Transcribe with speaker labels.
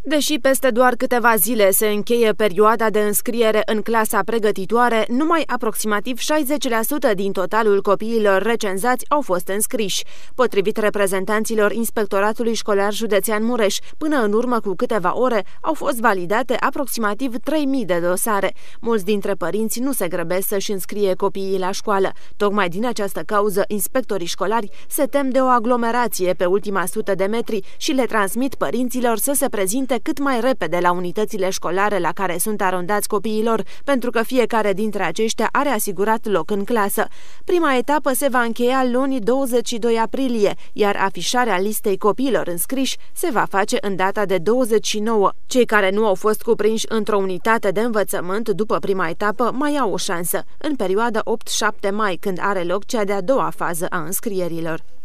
Speaker 1: Deși peste doar câteva zile se încheie perioada de înscriere în clasa pregătitoare, numai aproximativ 60% din totalul copiilor recenzați au fost înscriși. Potrivit reprezentanților Inspectoratului Școlar Județean Mureș, până în urmă cu câteva ore au fost validate aproximativ 3.000 de dosare. Mulți dintre părinți nu se grăbesc să-și înscrie copiii la școală. Tocmai din această cauză, inspectorii școlari se tem de o aglomerație pe ultima 100 de metri și le transmit părinților să se prezinte cât mai repede la unitățile școlare la care sunt arondați copiilor, pentru că fiecare dintre aceștia are asigurat loc în clasă. Prima etapă se va încheia luni 22 aprilie, iar afișarea listei copiilor înscriși se va face în data de 29. Cei care nu au fost cuprinși într-o unitate de învățământ după prima etapă mai au o șansă, în perioada 8-7 mai, când are loc cea de-a doua fază a înscrierilor.